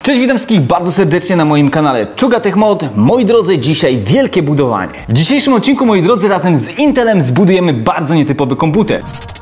Cześć, witam wszystkich bardzo serdecznie na moim kanale CzugaTechMod. Moi drodzy, dzisiaj wielkie budowanie. W dzisiejszym odcinku, moi drodzy, razem z Intelem zbudujemy bardzo nietypowy komputer.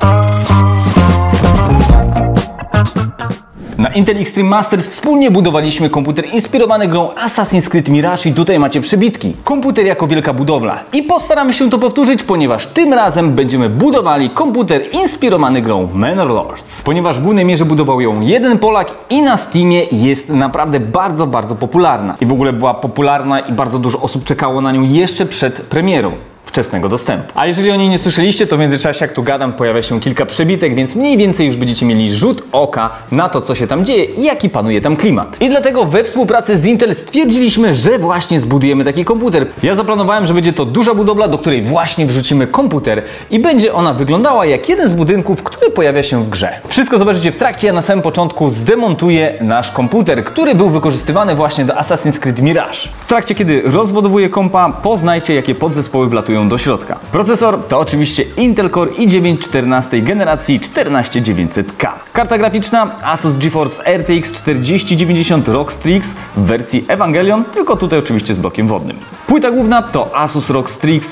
Na Intel Extreme Masters wspólnie budowaliśmy komputer inspirowany grą Assassin's Creed Mirage i tutaj macie przybitki. Komputer jako wielka budowla. I postaramy się to powtórzyć, ponieważ tym razem będziemy budowali komputer inspirowany grą Manor Lords. Ponieważ w głównej mierze budował ją jeden Polak i na Steamie jest naprawdę bardzo popularna. I w ogóle była popularna i bardzo dużo osób czekało na nią jeszcze przed premierą wczesnego dostępu. A jeżeli o niej nie słyszeliście, to w międzyczasie, jak tu gadam, pojawia się kilka przebitek, więc mniej więcej już będziecie mieli rzut oka na to, co się tam dzieje i jaki panuje tam klimat. I dlatego we współpracy z Intel stwierdziliśmy, że właśnie zbudujemy taki komputer. Ja zaplanowałem, że będzie to duża budowla, do której właśnie wrzucimy komputer i będzie ona wyglądała jak jeden z budynków, który pojawia się w grze. Wszystko zobaczycie w trakcie, ja na samym początku zdemontuję nasz komputer, który był wykorzystywany właśnie do Assassin's Creed Mirage. W trakcie, kiedy rozładowuję kompa, poznajcie, jakie podzespoły wlatują do środka. Procesor to oczywiście Intel Core i9 14 generacji 14900K. Karta graficzna Asus GeForce RTX 4090 ROG Strix w wersji Evangelion, tylko tutaj oczywiście z blokiem wodnym. Płyta główna to Asus ROG Strix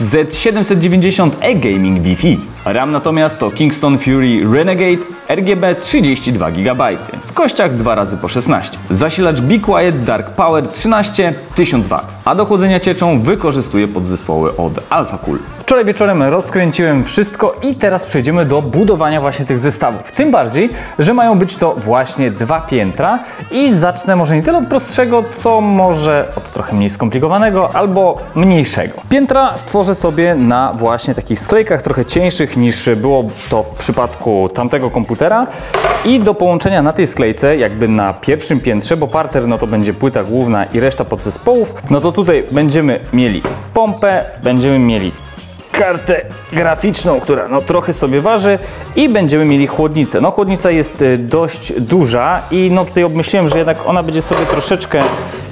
Z790 e-Gaming Wi-Fi. RAM natomiast to Kingston Fury Renegade RGB 32 GB. W kościach 2x16. Zasilacz Be Quiet Dark Power 13 1000 W. A do chłodzenia cieczą wykorzystuję podzespoły od AlphaCool. Wczoraj wieczorem rozkręciłem wszystko i teraz przejdziemy do budowania właśnie tych zestawów. Tym bardziej, że mają być to właśnie dwa piętra i zacznę może nie tyle od prostszego, co może od trochę mniej skomplikowanego albo mniejszego. Piętra stworzę sobie na właśnie takich sklejkach trochę cieńszych niż było to w przypadku tamtego komputera i do połączenia na tej sklejce jakby na pierwszym piętrze, bo parter no to będzie płyta główna i reszta podzespołów, no to tutaj będziemy mieli pompę, będziemy mieli kartę graficzną, która no trochę sobie waży i będziemy mieli chłodnicę. No chłodnica jest dość duża i no tutaj obmyśliłem, że jednak ona będzie sobie troszeczkę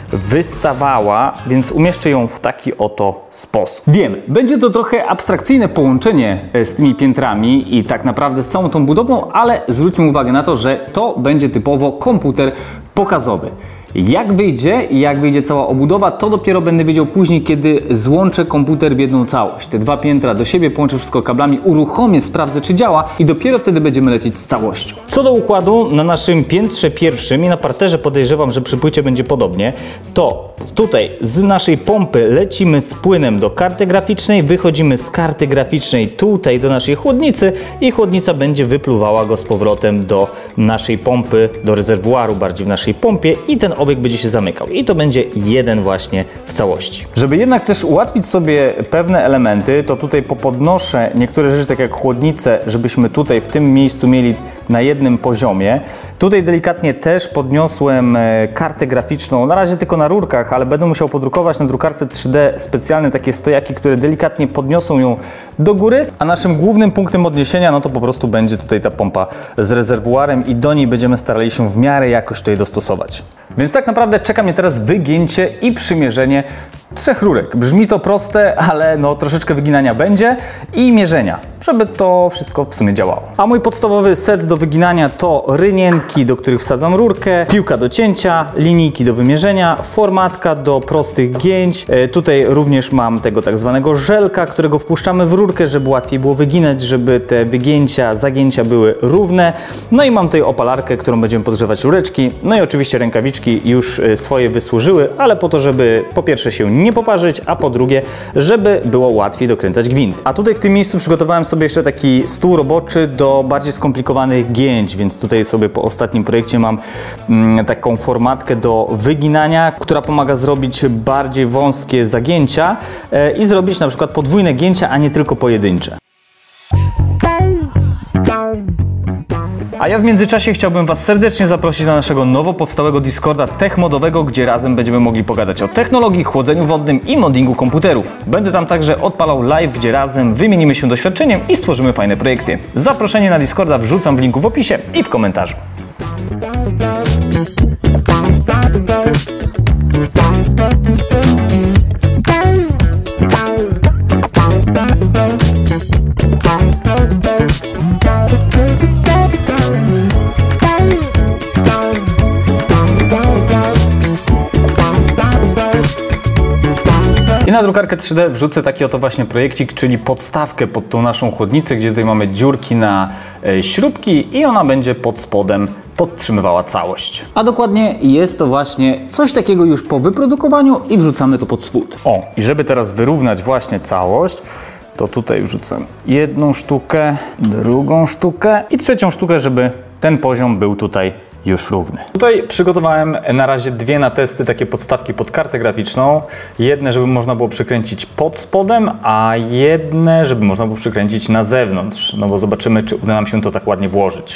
wystawała, więc umieszczę ją w taki oto sposób. Wiem, będzie to trochę abstrakcyjne połączenie z tymi piętrami i tak naprawdę z całą tą budową, ale zwróćmy uwagę na to, że to będzie typowo komputer pokazowy. Jak wyjdzie cała obudowa, to dopiero będę wiedział później, kiedy złączę komputer w jedną całość. Te dwa piętra do siebie, połączę wszystko kablami, uruchomię, sprawdzę, czy działa i dopiero wtedy będziemy lecieć z całością. Co do układu, na naszym piętrze pierwszym i na parterze podejrzewam, że przy płycie będzie podobnie, to tutaj z naszej pompy lecimy z płynem do karty graficznej, wychodzimy z karty graficznej tutaj do naszej chłodnicy i chłodnica będzie wypluwała go z powrotem do naszej pompy, do rezerwuaru bardziej w naszej pompie i ten obieg będzie się zamykał. I to będzie jeden właśnie w całości. Żeby jednak też ułatwić sobie pewne elementy, to tutaj popodnoszę niektóre rzeczy, tak jak chłodnicę, żebyśmy tutaj w tym miejscu mieli na jednym poziomie. Tutaj delikatnie też podniosłem kartę graficzną, na razie tylko na rurkach, ale będę musiał podrukować na drukarce 3D specjalne takie stojaki, które delikatnie podniosą ją do góry, a naszym głównym punktem odniesienia no to po prostu będzie tutaj ta pompa z rezerwuarem i do niej będziemy starali się w miarę jakoś tutaj dostosować. Więc tak naprawdę czeka mnie teraz wygięcie i przymierzenie trzech rurek. Brzmi to proste, ale no troszeczkę wyginania będzie i mierzenia, żeby to wszystko w sumie działało. A mój podstawowy set do wyginania to rynienki, do których wsadzam rurkę, piłka do cięcia, linijki do wymierzenia, formatka do prostych gięć. Tutaj również mam tego tak zwanego żelka, którego wpuszczamy w rurkę, żeby łatwiej było wyginać, żeby te wygięcia, zagięcia były równe. No i mam tutaj opalarkę, którą będziemy podgrzewać rureczki. No i oczywiście rękawiczki już swoje wysłużyły, ale po to, żeby po pierwsze się nie poparzyć, a po drugie, żeby było łatwiej dokręcać gwint. A tutaj w tym miejscu przygotowałem sobie jeszcze taki stół roboczy do bardziej skomplikowanych gięć, więc tutaj sobie po ostatnim projekcie mam taką formatkę do wyginania, która pomaga zrobić bardziej wąskie zagięcia i zrobić na przykład podwójne gięcia, a nie tylko pojedyncze. A ja w międzyczasie chciałbym Was serdecznie zaprosić na naszego nowo powstałego Discorda techmodowego, gdzie razem będziemy mogli pogadać o technologii, chłodzeniu wodnym i moddingu komputerów. Będę tam także odpalał live, gdzie razem wymienimy się doświadczeniem i stworzymy fajne projekty. Zaproszenie na Discorda wrzucam w linku w opisie i w komentarzu. I na drukarkę 3D wrzucę taki oto właśnie projekcik, czyli podstawkę pod tą naszą chłodnicę, gdzie tutaj mamy dziurki na śrubki i ona będzie pod spodem podtrzymywała całość. A dokładnie jest to właśnie coś takiego już po wyprodukowaniu i wrzucamy to pod spód. O, i żeby teraz wyrównać właśnie całość, to tutaj wrzucam jedną sztukę, drugą sztukę i trzecią sztukę, żeby ten poziom był tutaj już równy. Tutaj przygotowałem na razie dwie na testy takie podstawki pod kartę graficzną. Jedne, żeby można było przykręcić pod spodem, a jedne, żeby można było przykręcić na zewnątrz. No bo zobaczymy, czy uda nam się to tak ładnie włożyć.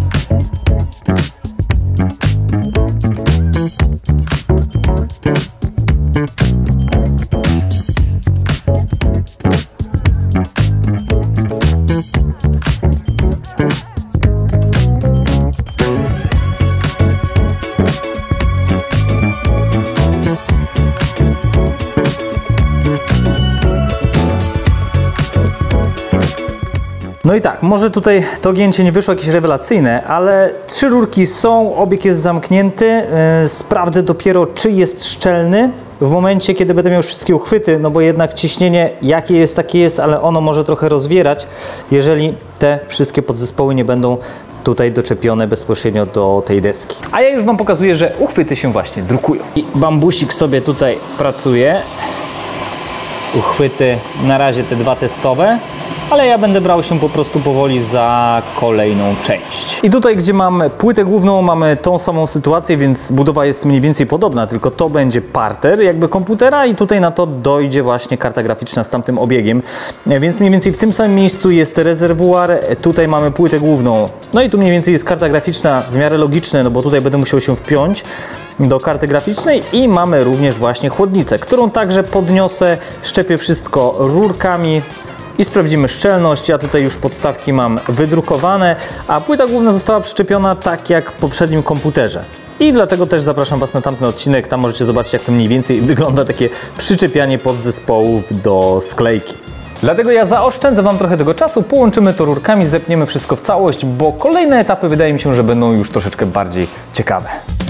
No i tak, może tutaj to gięcie nie wyszło jakieś rewelacyjne, ale 3 rurki są, obieg jest zamknięty. Sprawdzę dopiero, czy jest szczelny w momencie, kiedy będę miał wszystkie uchwyty, no bo jednak ciśnienie jakie jest, takie jest, ale ono może trochę rozwierać, jeżeli te wszystkie podzespoły nie będą tutaj doczepione bezpośrednio do tej deski. A ja już Wam pokazuję, że uchwyty się właśnie drukują. I bambusik sobie tutaj pracuje. Uchwyty na razie te 2 testowe, ale ja będę brał się po prostu powoli za kolejną część. I tutaj, gdzie mam płytę główną, mamy tą samą sytuację, więc budowa jest mniej więcej podobna, tylko to będzie parter jakby komputera i tutaj na to dojdzie właśnie karta graficzna z tamtym obiegiem. Więc mniej więcej w tym samym miejscu jest rezerwuar, tutaj mamy płytę główną, no i tu mniej więcej jest karta graficzna w miarę logiczne, no bo tutaj będę musiał się wpiąć do karty graficznej i mamy również właśnie chłodnicę, którą także podniosę, szczepię wszystko rurkami i sprawdzimy szczelność. Ja tutaj już podstawki mam wydrukowane, a płyta główna została przyczepiona tak jak w poprzednim komputerze. I dlatego też zapraszam Was na tamten odcinek, tam możecie zobaczyć, jak to mniej więcej wygląda takie przyczepianie podzespołów do sklejki. Dlatego ja zaoszczędzę Wam trochę tego czasu, połączymy to rurkami, zepniemy wszystko w całość, bo kolejne etapy wydaje mi się, że będą już troszeczkę bardziej ciekawe.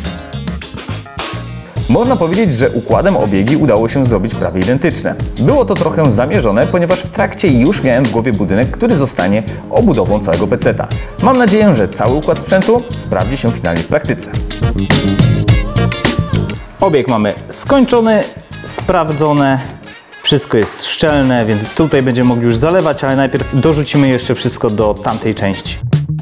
Można powiedzieć, że układem obiegi udało się zrobić prawie identyczne. Było to trochę zamierzone, ponieważ w trakcie już miałem w głowie budynek, który zostanie obudową całego peceta. Mam nadzieję, że cały układ sprzętu sprawdzi się finalnie w praktyce. Obieg mamy skończony, sprawdzone, wszystko jest szczelne, więc tutaj będziemy mogli już zalewać, ale najpierw dorzucimy jeszcze wszystko do tamtej części.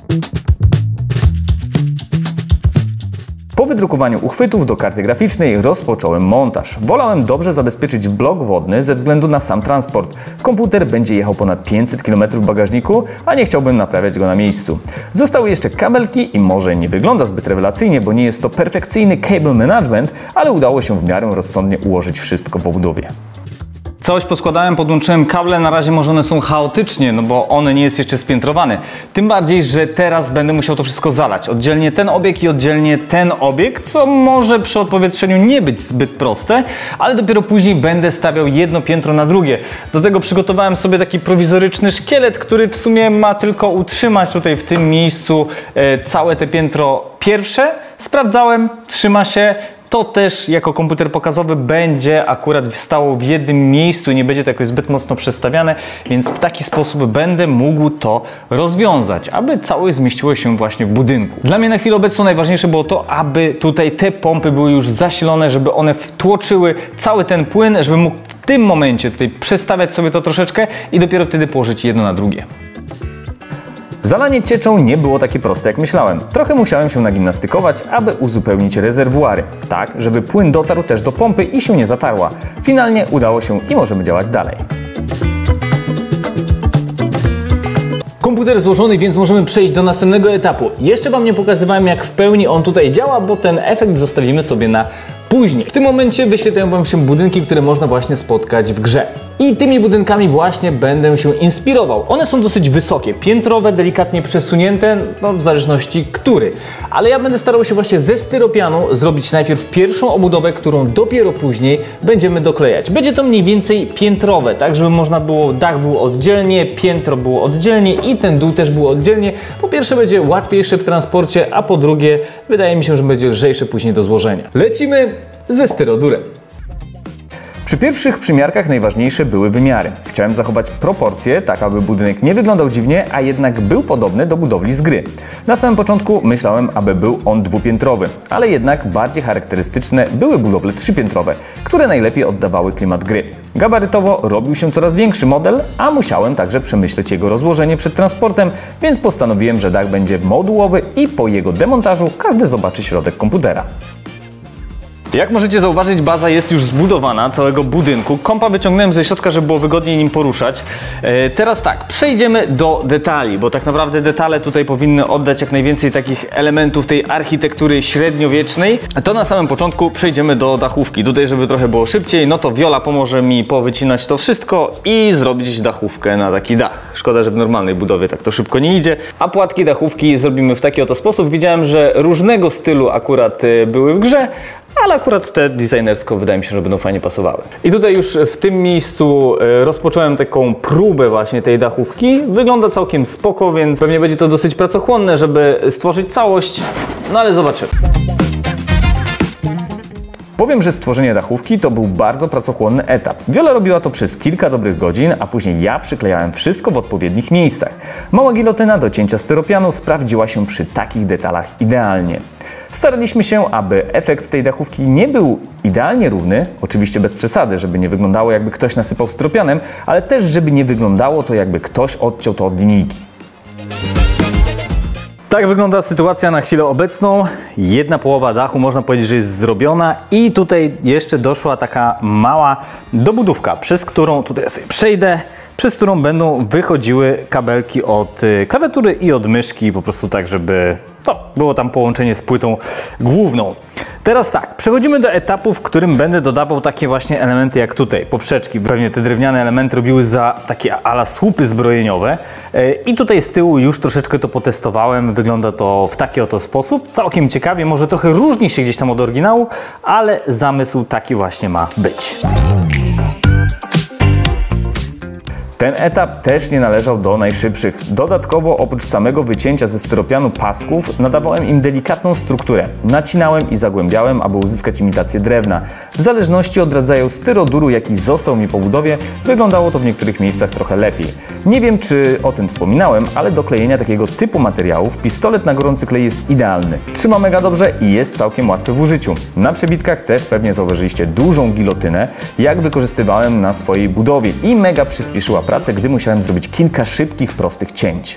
Po wydrukowaniu uchwytów do karty graficznej rozpocząłem montaż. Wolałem dobrze zabezpieczyć blok wodny ze względu na sam transport. Komputer będzie jechał ponad 500 km w bagażniku, a nie chciałbym naprawiać go na miejscu. Zostały jeszcze kabelki i może nie wygląda zbyt rewelacyjnie, bo nie jest to perfekcyjny cable management, ale udało się w miarę rozsądnie ułożyć wszystko w obudowie. Całość poskładałem, podłączyłem kable, na razie może one są chaotycznie, no bo one nie jest jeszcze spiętrowane. Tym bardziej, że teraz będę musiał to wszystko zalać. Oddzielnie ten obieg i oddzielnie ten obieg, co może przy odpowietrzeniu nie być zbyt proste, ale dopiero później będę stawiał jedno piętro na drugie. Do tego przygotowałem sobie taki prowizoryczny szkielet, który w sumie ma tylko utrzymać tutaj w tym miejscu całe te piętro pierwsze. Sprawdzałem, trzyma się. To też jako komputer pokazowy będzie akurat stało w jednym miejscu i nie będzie to jakoś zbyt mocno przestawiane, więc w taki sposób będę mógł to rozwiązać, aby całość zmieściło się właśnie w budynku. Dla mnie na chwilę obecną najważniejsze było to, aby tutaj te pompy były już zasilone, żeby one wtłoczyły cały ten płyn, żeby mógł w tym momencie tutaj przestawiać sobie to troszeczkę i dopiero wtedy położyć jedno na drugie. Zalanie cieczą nie było takie proste, jak myślałem. Trochę musiałem się nagimnastykować, aby uzupełnić rezerwuary, tak żeby płyn dotarł też do pompy i się nie zatarła. Finalnie udało się i możemy działać dalej. Komputer złożony, więc możemy przejść do następnego etapu. Jeszcze Wam nie pokazywałem, jak w pełni on tutaj działa, bo ten efekt zostawimy sobie na później. W tym momencie wyświetlają Wam się budynki, które można właśnie spotkać w grze. I tymi budynkami właśnie będę się inspirował. One są dosyć wysokie, piętrowe, delikatnie przesunięte, no w zależności który. Ale ja będę starał się właśnie ze styropianu zrobić najpierw pierwszą obudowę, którą dopiero później będziemy doklejać. Będzie to mniej więcej piętrowe, tak żeby można było, dach był oddzielnie, piętro było oddzielnie i ten dół też był oddzielnie. Po pierwsze będzie łatwiejsze w transporcie, a po drugie wydaje mi się, że będzie lżejsze później do złożenia. Lecimy ze styrodurem. Przy pierwszych przymiarkach najważniejsze były wymiary. Chciałem zachować proporcje, tak aby budynek nie wyglądał dziwnie, a jednak był podobny do budowli z gry. Na samym początku myślałem, aby był on dwupiętrowy, ale jednak bardziej charakterystyczne były budowle trzypiętrowe, które najlepiej oddawały klimat gry. Gabarytowo robił się coraz większy model, a musiałem także przemyśleć jego rozłożenie przed transportem, więc postanowiłem, że dach będzie modułowy i po jego demontażu każdy zobaczy środek komputera. Jak możecie zauważyć, baza jest już zbudowana, całego budynku. Kompa wyciągnąłem ze środka, żeby było wygodniej nim poruszać. Teraz tak, przejdziemy do detali, bo tak naprawdę detale tutaj powinny oddać jak najwięcej takich elementów tej architektury średniowiecznej. To na samym początku przejdziemy do dachówki. Tutaj, żeby trochę było szybciej, no to Viola pomoże mi powycinać to wszystko i zrobić dachówkę na taki dach. Szkoda, że w normalnej budowie tak to szybko nie idzie. A płatki dachówki zrobimy w taki oto sposób. Widziałem, że różnego stylu akurat były w grze, ale akurat te designersko wydaje mi się, że będą fajnie pasowały. I tutaj już w tym miejscu rozpocząłem taką próbę właśnie tej dachówki. Wygląda całkiem spoko, więc pewnie będzie to dosyć pracochłonne, żeby stworzyć całość, no ale zobaczymy. Powiem, że stworzenie dachówki to był bardzo pracochłonny etap. Viola robiła to przez kilka dobrych godzin, a później ja przyklejałem wszystko w odpowiednich miejscach. Mała gilotyna do cięcia styropianu sprawdziła się przy takich detalach idealnie. Staraliśmy się, aby efekt tej dachówki nie był idealnie równy, oczywiście bez przesady, żeby nie wyglądało jakby ktoś nasypał styropianem, ale też żeby nie wyglądało to jakby ktoś odciął to od linijki. Tak wygląda sytuacja na chwilę obecną. Jedna połowa dachu można powiedzieć, że jest zrobiona i tutaj jeszcze doszła taka mała dobudówka, przez którą tutaj sobie przejdę, przez którą będą wychodziły kabelki od klawiatury i od myszki, po prostu tak, żeby było tam połączenie z płytą główną. Teraz tak, przechodzimy do etapu, w którym będę dodawał takie właśnie elementy jak tutaj, poprzeczki. Pewnie te drewniane elementy robiły za takie ala słupy zbrojeniowe. I tutaj z tyłu już troszeczkę to potestowałem. Wygląda to w taki oto sposób. Całkiem ciekawie, może trochę różni się gdzieś tam od oryginału, ale zamysł taki właśnie ma być. Ten etap też nie należał do najszybszych. Dodatkowo oprócz samego wycięcia ze styropianu pasków nadawałem im delikatną strukturę. Nacinałem i zagłębiałem, aby uzyskać imitację drewna. W zależności od rodzaju styroduru, jaki został mi po budowie, wyglądało to w niektórych miejscach trochę lepiej. Nie wiem, czy o tym wspominałem, ale do klejenia takiego typu materiałów pistolet na gorący klej jest idealny. Trzyma mega dobrze i jest całkiem łatwy w użyciu. Na przebitkach też pewnie zauważyliście dużą gilotynę, jak wykorzystywałem na swojej budowie i mega przyspieszyła pracę, gdy musiałem zrobić kilka szybkich, prostych cięć.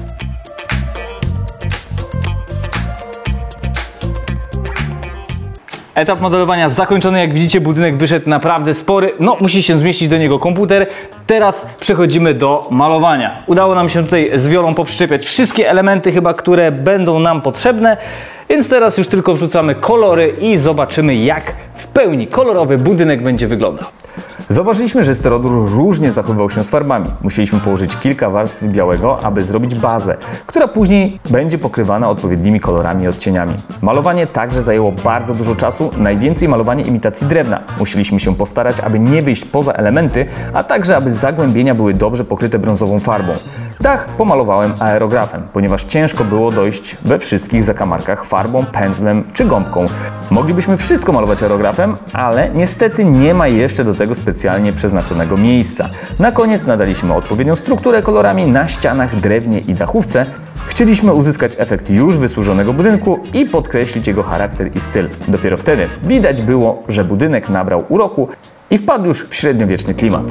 Etap modelowania zakończony, jak widzicie budynek wyszedł naprawdę spory, no musi się zmieścić do niego komputer. Teraz przechodzimy do malowania. Udało nam się tutaj z Violą poprzyczepiać wszystkie elementy chyba, które będą nam potrzebne, więc teraz już tylko wrzucamy kolory i zobaczymy, jak w pełni kolorowy budynek będzie wyglądał. Zauważyliśmy, że styrodur różnie zachowywał się z farbami. Musieliśmy położyć kilka warstw białego, aby zrobić bazę, która później będzie pokrywana odpowiednimi kolorami i odcieniami. Malowanie także zajęło bardzo dużo czasu, najwięcej malowanie imitacji drewna. Musieliśmy się postarać, aby nie wyjść poza elementy, a także aby zagłębienia były dobrze pokryte brązową farbą. Dach pomalowałem aerografem, ponieważ ciężko było dojść we wszystkich zakamarkach farbą, pędzlem czy gąbką. Moglibyśmy wszystko malować aerografem, ale niestety nie ma jeszcze do tego specjalnie przeznaczonego miejsca. Na koniec nadaliśmy odpowiednią strukturę kolorami na ścianach, drewnie i dachówce. Chcieliśmy uzyskać efekt już wysłużonego budynku i podkreślić jego charakter i styl. Dopiero wtedy widać było, że budynek nabrał uroku i wpadł już w średniowieczny klimat.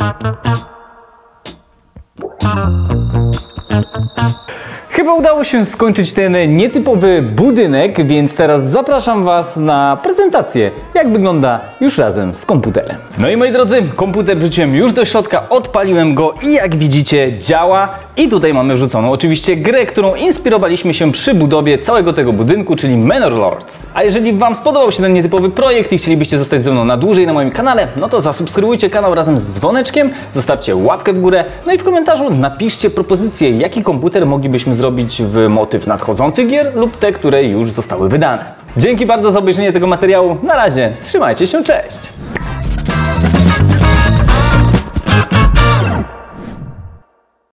Chyba udało się skończyć ten nietypowy budynek, więc teraz zapraszam Was na prezentację, jak wygląda już razem z komputerem. No i moi drodzy, komputer wrzuciłem już do środka, odpaliłem go i jak widzicie działa. I tutaj mamy wrzuconą oczywiście grę, którą inspirowaliśmy się przy budowie całego tego budynku, czyli Manor Lords. A jeżeli Wam spodobał się ten nietypowy projekt i chcielibyście zostać ze mną na dłużej na moim kanale, no to zasubskrybujcie kanał razem z dzwoneczkiem, zostawcie łapkę w górę, no i w komentarzu napiszcie propozycję, jaki komputer moglibyśmy zrobić w motyw nadchodzących gier lub te, które już zostały wydane. Dzięki bardzo za obejrzenie tego materiału. Na razie, trzymajcie się, cześć!